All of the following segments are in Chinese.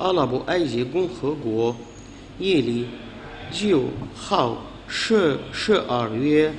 阿拉伯埃及共和国夜里9号12月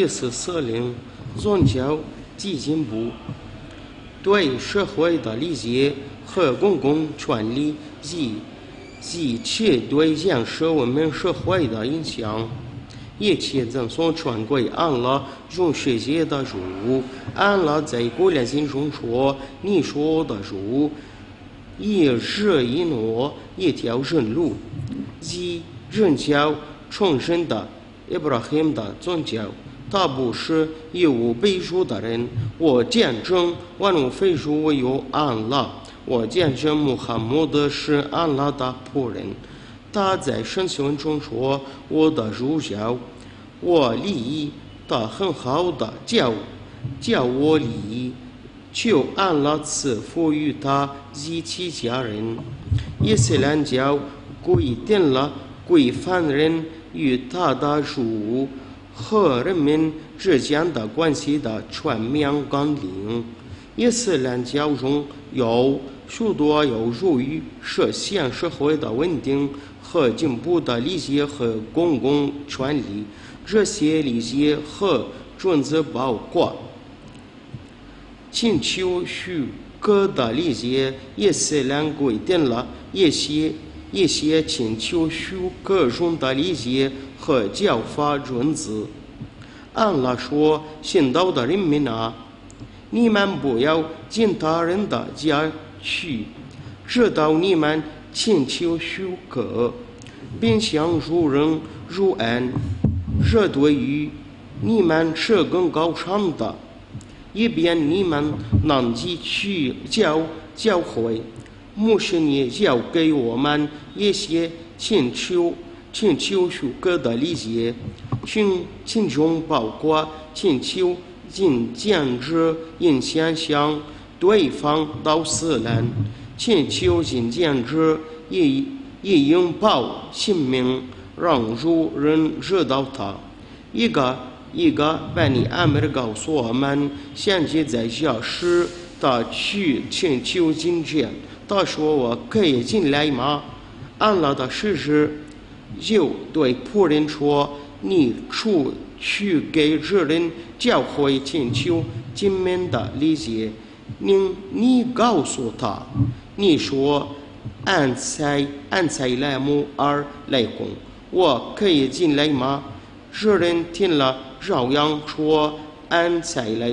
1440，宗教基金部对社会的理解和公共权利及其对建设文明社会的影响，一切赠送传给安拉众世界的主。安拉在古兰经中说：“你说的主，一日一诺，一条正路，即人教重生的伊布拉罕的宗教。他不是有背书的人。我见证万物非属唯有安拉。我见证穆罕默德是安拉的仆人。他在圣经文中说：我的主教，我利益的很好的叫我利益，求安拉赐福于他及其家人。伊斯兰教规定了规范人与他的主和人民之间的关系的全面纲领。伊斯兰教中有许多有助于实现社会的稳定和进步的理解和公共权利。这些理解和准则包括请求许可的理解。伊斯兰规定了一些请求许可中的理解和教法准则。安拉说：信道的人民啊，你们不要进他人的家去，直到你们请求许可，并向如人如恩。这对于你们是更高尚的，以便你们能继续教会。穆斯林教给我们一些请求许可的理解，其中包括请求禁止影响向对方到死人，请求禁止以拥抱性命让路人知道他。一个班尼阿米尔告诉我们，现在在教室他去请求进去。他说：我可以进来吗？安拉的使者就对仆人说：你出去给这人教会请求进门的理解。你告诉他，你说安塞莱姆尔莱公，我可以进来吗？这人听了照样说：安塞莱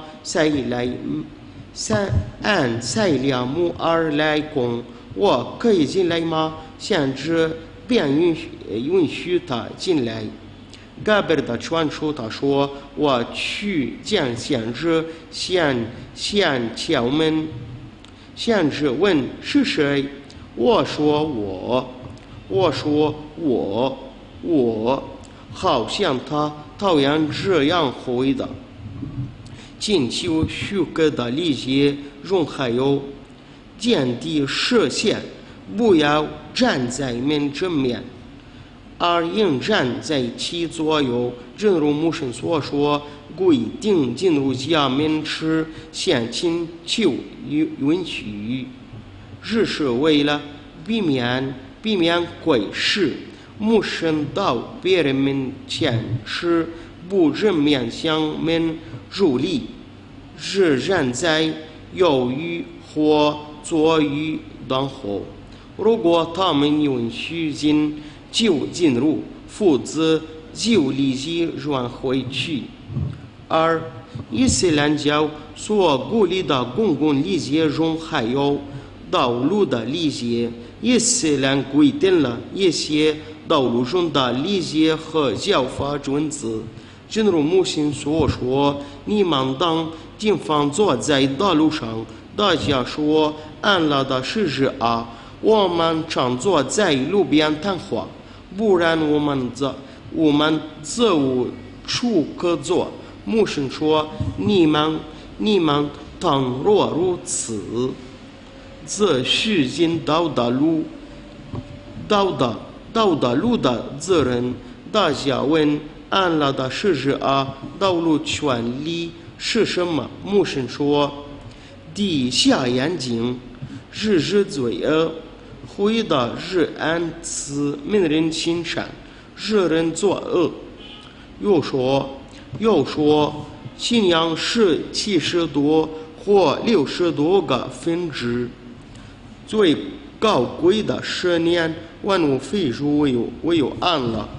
姆尔莱公，我可以进来吗？先知便允许他进来。盖贝尔的传说，他说：我去见先知，先敲门。先知问是谁？我说我，好像他讨厌这样回答。请求许可的理解中还有见地视线，不要站在门正面，而应站在其左右。正如穆圣所说，规定进入家门时先请求允许，这是为了避免窥视。穆圣到别人面前时不正面向门入礼，是站在右隅或左隅等候。如果他们允许就进入，否则就立即转回去。而伊斯兰教所鼓励的公共理解中还有道路的理解。伊斯兰规定了一些道路中的理解和教法准则。正如穆信所说：你们当警方坐在道路上，大家说：安拉的使者啊，我们常坐在路边谈话，不然我们则无处可坐。穆圣说：你们倘若如此，则须尽道的路的责任。大家问安拉的使者啊，道路权利是什么？穆圣说：地下眼睛，日罪恶会的日安此名人心善，日人作恶。又说，信仰是70多或60多个分支，最高贵的10年，万物废除唯有安乐。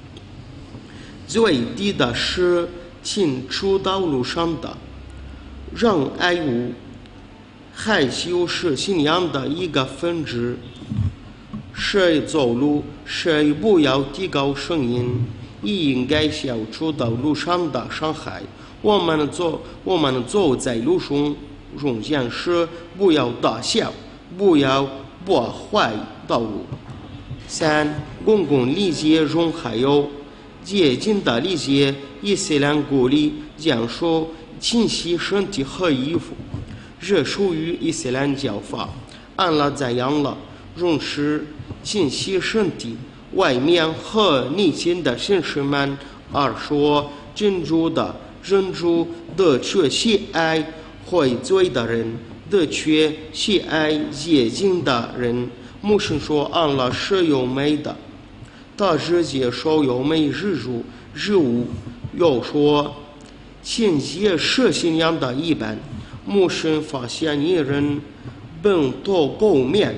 最低的是进出道路上的让爱物，害羞是信仰的一个分支。谁走路，谁不要提高声音，也应该消除道路上的伤害。我们走在路上中间时，不要大笑，不要破坏道路。3. 公共理解中还有洁净的理解，伊斯兰鼓励讲说清洗身体和衣服，这属于伊斯兰教法。安拉赞扬了容是清洗身体外面和内心的绅士们，而说真主的确喜爱悔罪的人，的确喜爱洁净的人。穆圣说安拉是优美的，他只接受优美事物。又说清洁是信仰的一半。穆圣发现一人本头垢面，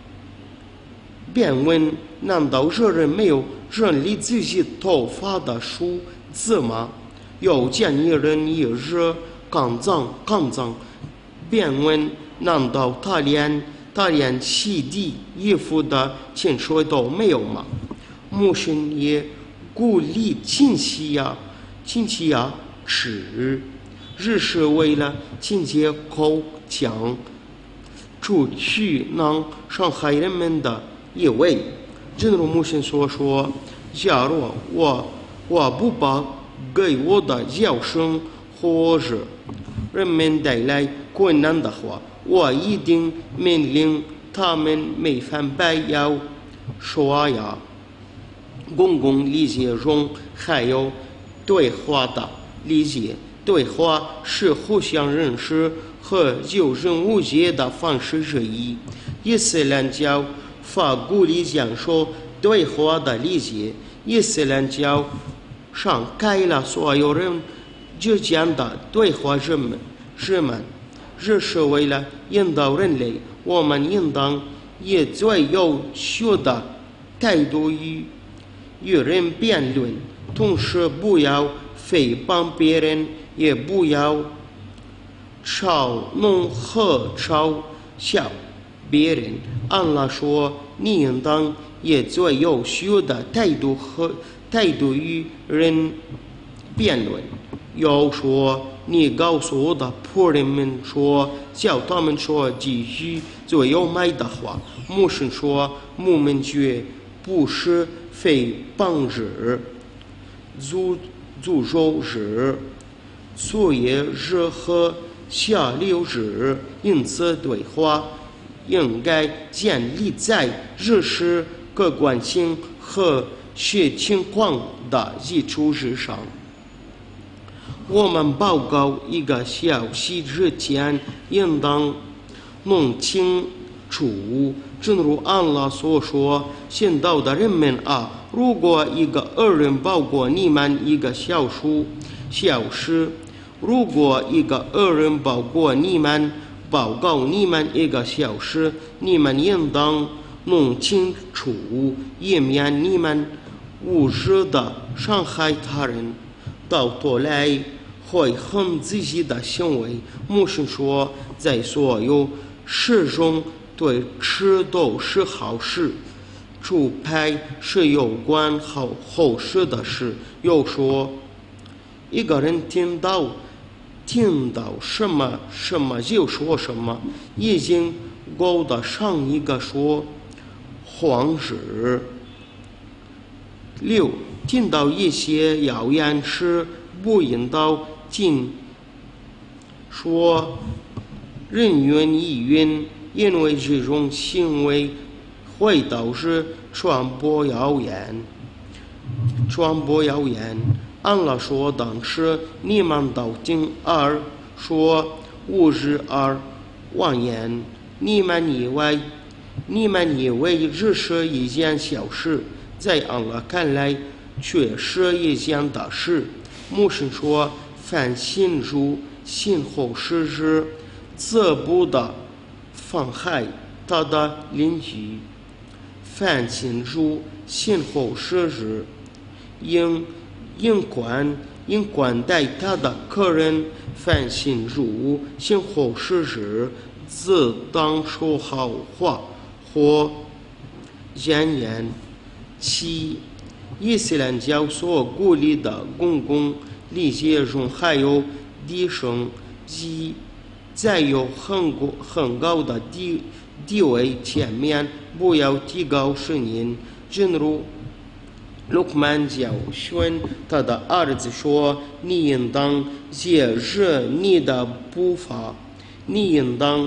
便问：难道这人没有整理自己头发的梳子吗？又见一人一日刚脏，便问：难道他连洗涤衣服的清水都没有吗？穆圣也鼓励清洗牙齿，只是为了清洁口腔，除去能伤害人们的异味。正如穆圣所说，假如我不把给我的叫声或者人们带来困难的话，我一定命令他们每番白要刷牙。公共理解中还有对话的理解，对话是互相认识和有人无解的方式之一。伊斯兰教法鼓励讲说对话的理解，伊斯兰教上开了所有人之间的对话之门，这是为了引导人类。我们应当以最优秀的态度与人辩论，同时不要诽谤别人，也不要嘲弄和嘲笑别人。安拉说，你应当以最优秀的态度与人辩论。又说，你告诉我的仆人们说，叫他们说几句最优美的话。穆圣说，我们绝不是诽谤日、诅咒日、作业日和下流日，因此对话应该建立在日时客观性和实情况的基础之上。我们报告一个消息之前，应当弄清楚，正如安拉所说：信道的人们啊，如果一个恶人报告你们一个小事，如果一个恶人报告你们一个小事，你们应当弄清楚，以免你们无知的伤害他人，到头来会恨自己的行为。穆圣说，在所有事中对吃都是好事，除非是有关后事的事。又说，一个人听到什么就说什么，已经够得上一个说谎事。6. 听到一些谣言时，不应当尽说人云亦云，因为这种行为会导致传播谣言。安拉说，当时你们都听而说无知而妄言，你们以为你们以为这是一件小事，在安拉看来却是一件大事。牧师说，凡信主信后实施，则不得妨害他的邻居；凡信主信后实施，应管待他的客人；凡信主信后实施，自当说好话或言言。七，伊斯兰教所鼓励的公共礼节中还有低声，即在有很高的地位前面不要提高声音。正如路克曼教训他的儿子说：“你应当节制你的步伐，你应当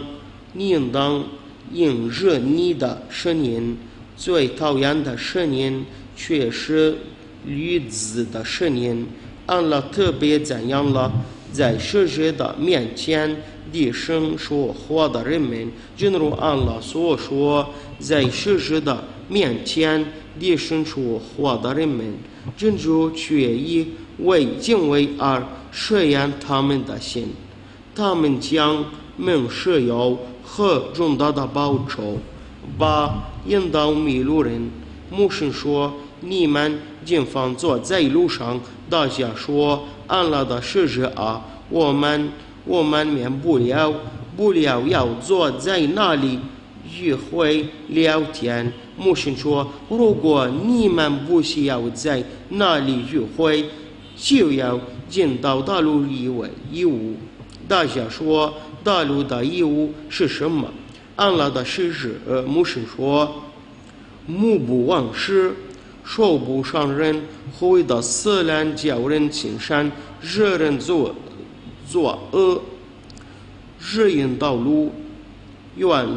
抑制你的声音。最讨厌的声音却是驴子的声音。安拉特别赞扬了在世界的面前低声说话的人们，正如安拉所说，在世界的面前低声说话的人们，真主却以为敬畏而试验他们的心，他们将蒙受有很重大的报酬。八，引导迷路人。牧师说，你们经常坐在路上，大家说安拉的使者啊，我们免不了要坐在那里与会聊天。牧师说，如果你们不需要在那里与会，就要尽到大陆义务。大家说，大陆的义务是什么？安拉的使者牧师说，目不忘失，手不伤人，会的死人叫人轻善，惹人作恶，指引道路，远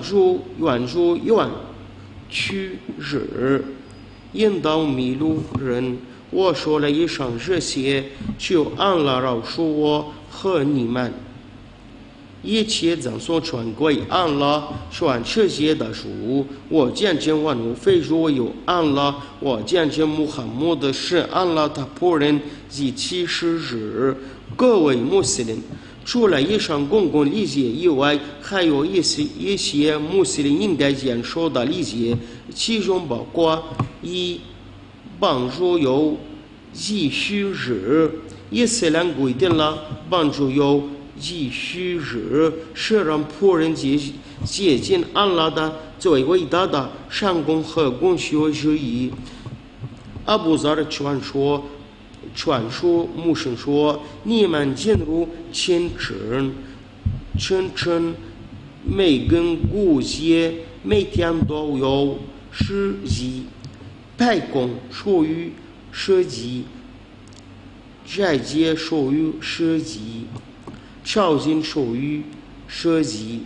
去日，引导迷路人。我说了以上这些，求安拉饶恕我和你们。一切赞颂传归安拉，传世界的主。我见证万物非主有安拉，我见证穆罕默德是安拉的仆人及其使者。各位穆斯林，除了以上公共礼节以外，还有一些穆斯林应该坚守的礼节，其中包括：一、帮助有继续日。伊斯兰规定了帮助有继续日是让仆人接近安拉的最伟大的善功和功效之一。阿布扎尔传说牧师说，你们进入清晨每根骨节每天都有10级，拜功属于10级，斋戒属于10级，抄经属于10级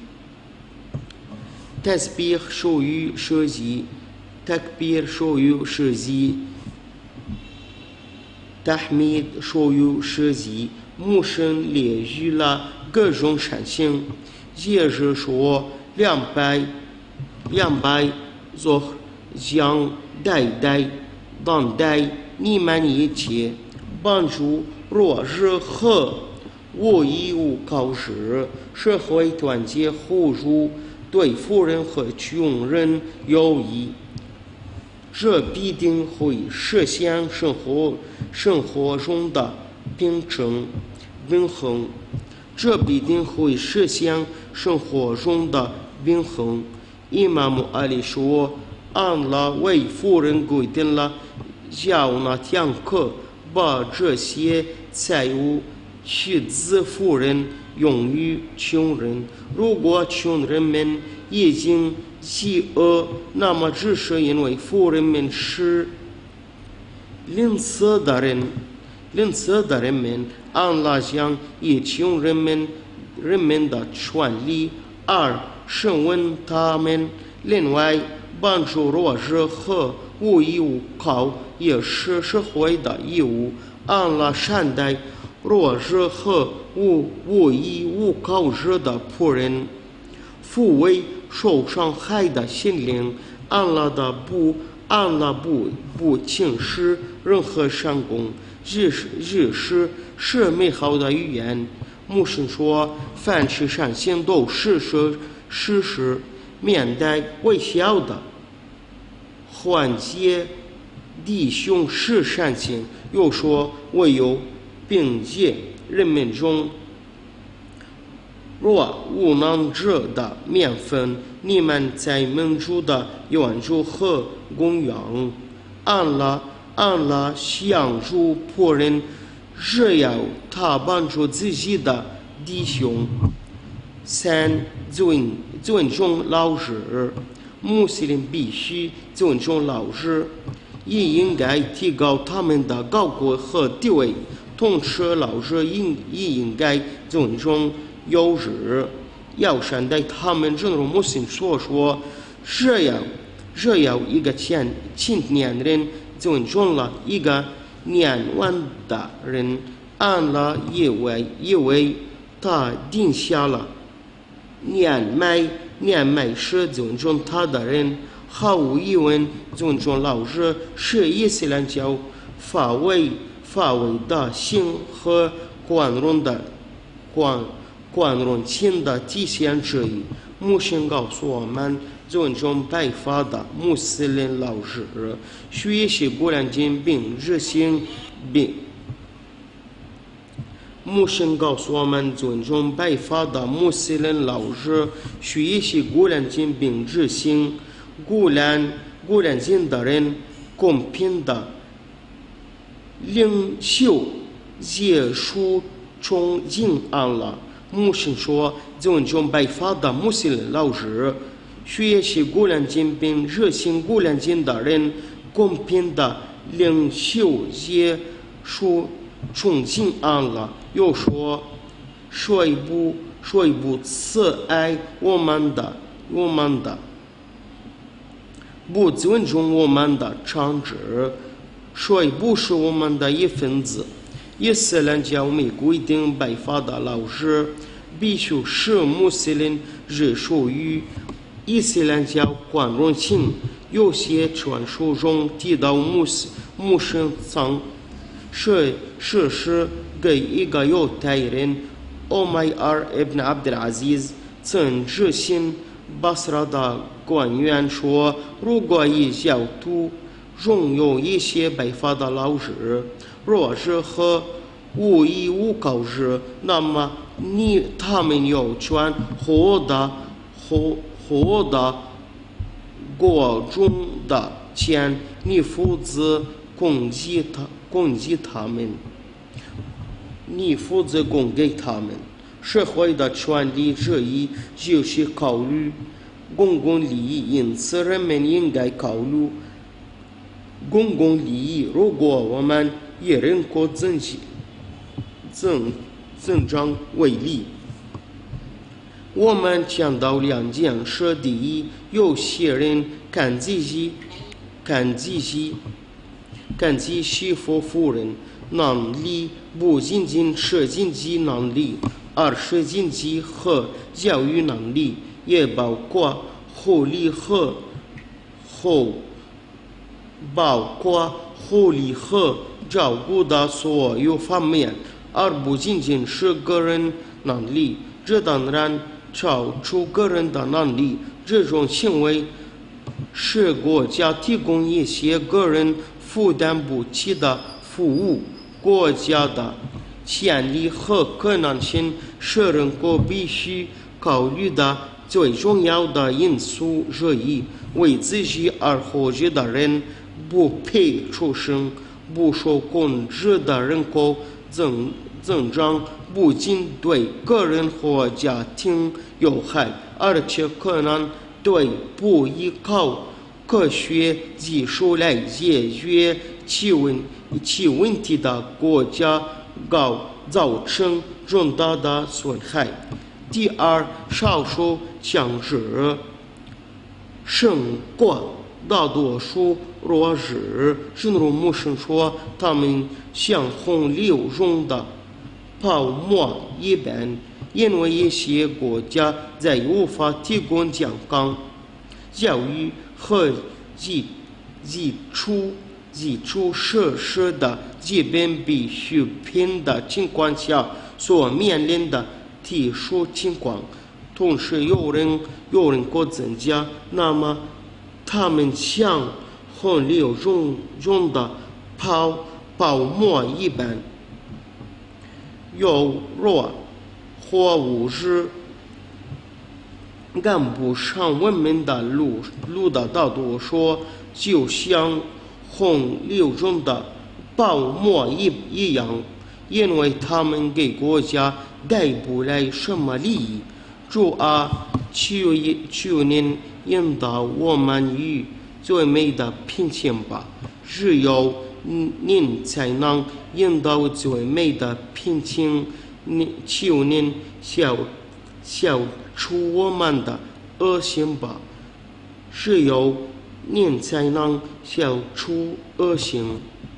，tasbih属于10级，takbir属于10级，tahmid属于10级。牧师列举了各种善行，也是说200座将代你们一切帮助弱势和无依无靠时，社会团结互助，对富人和穷人有益，这必定会实现生活中的平衡。这必定会实现生活中的平衡。伊玛目阿里说，安拉为富人规定了要那天可把这些财物去自富人，用于穷人。如果穷人们已经饥饿，那么只是因为富人们是吝啬的人们，安拉将以穷人们的权利而审问他们。另外，帮助弱势和无依无靠也是社会的义务。安拉善待弱势和无依无靠者的仆人，抚慰受伤害的心灵，安乐不轻视任何善功，日是美好的语言。牧师说，凡是善行都时面带微笑的，缓解弟兄是善行。又说，唯有并借人们中若无能者的面粉，你们在民主的援助和供养，按了相助仆人，只要他帮助自己的弟兄。三、尊重老师，穆斯林必须尊重老师，也应该提高他们的高贵和地位。同时，老师也应该尊重幼稚，要善待他们。正如穆斯林所说，只要一个青年人尊重了一个年晚的人，按了因为他定下了年迈时尊重他的人。毫无疑问，尊重老师是伊斯兰教发挥的性和宽容心的体现之一。穆斯告诉我们，尊重白发的穆斯林老师，学习古兰经并执行穆斯告诉我们，尊重白发的穆斯林老师，学习古兰经并执行古兰经的人，公平的领袖结束中敬安了。穆斯说，尊重白发的穆斯林老师，学习古兰经并执行古兰经的人，公平的领袖结束中敬安了。又说，说一部慈爱我们的，不尊重我们的长子，说不是我们的一份子。伊斯兰教没规定白发的老师必须是穆斯林，只属于伊斯兰教宽容性。有些传说中提到穆斯曾实施给一个犹太人欧迈尔 ibn Abdul Aziz 曾执行巴斯拉的官员说，如果一教徒中有一些白发的老师，若是和无依无靠时，那么他们有权获得国中的钱，你负责供给他们，你负责供给他们。社会的权利之一就是考虑公共利益，因此人们应该考虑公共利益。如果我们以人口增长为例，我们讲到两件事：第一，有些人看自己夫人能力不仅仅是经济能力，而是经济和教育能力，也包括护理和照顾的所有方面，而不仅仅是个人能力。这当然超出个人的能力。这种行为是国家提供一些个人负担不起的服务。国家的潜力和可能性是人口必须考虑的最重要的因素之一。为自己而活着的人不配出生。不受控制的人口增长不仅对个人或家庭有害，而且可能对不依靠科学技术来解决其问题的国家造成重大的损害。第二，少数强制胜过大多数弱势。正如穆斯说，他们像洪流中的泡沫一般， 因为一些国家在无法提供健康教育和基础设施的基本必需品的情况下所面临的特殊情况。同时有人口增加，那么他们像洪流中的泡沫一般有弱或物质赶不上我们的路的道路说，就像洪流中的泡沫一样，因为他们给国家带不来什么利益。主啊，求您引导我们与最美的平行吧，只有您才能引导最美的平行。求您消除我们的恶行吧，只有您才能消除恶行。